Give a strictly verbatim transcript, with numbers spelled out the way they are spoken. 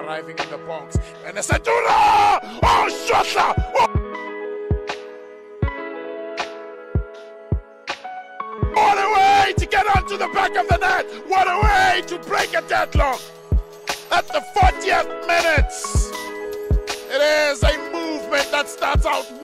arriving in the box. And they said, Oura! Oh, Shotla! Oh! What a way to get onto the back of the net! What a way to break a deadlock! At the fortieth minute! It is a movement that starts out